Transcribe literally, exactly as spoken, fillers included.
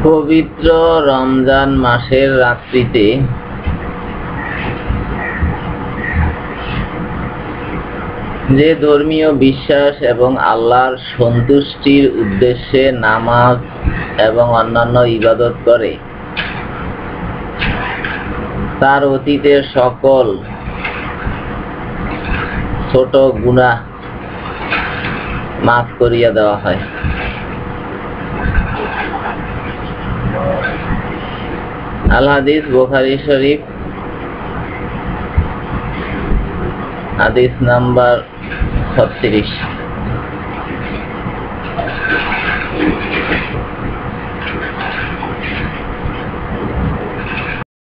পবিত্র রমজান মাসের রাত্রিতে যে ধর্মীয় বিশ্বাস এবং আল্লাহর সন্তুষ্টির উদ্দেশ্যে নামাজ এবং অন্যান্য ইবাদত করে তার অতীতের সকল ছোট গুনাহ মাফ করিয়া দেওয়া হয়। আল হাদিস বুখারী শরীফ হাদিস নাম্বার ছত্রিশ।